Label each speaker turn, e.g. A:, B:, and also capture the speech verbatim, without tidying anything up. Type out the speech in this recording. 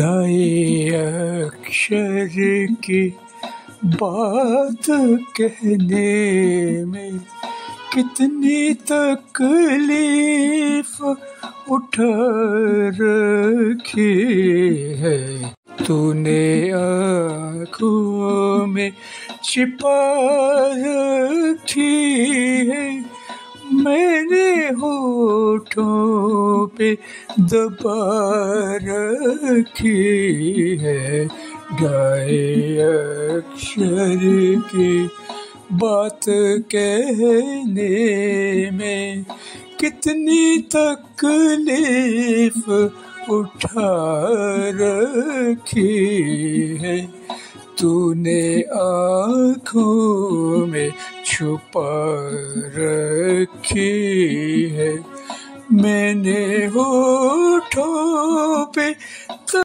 A: गाए अक्षर की बात कहने में कितनी तकलीफ उठा रखी है। तूने आँखों में छिपा रखी है, मैंने होठों पे दबा रखी है। गाए अक्षर की बात कहने में कितनी तकलीफ उठा रखी है। तूने आँखों में छुपा रखी है, मैंने होठों पे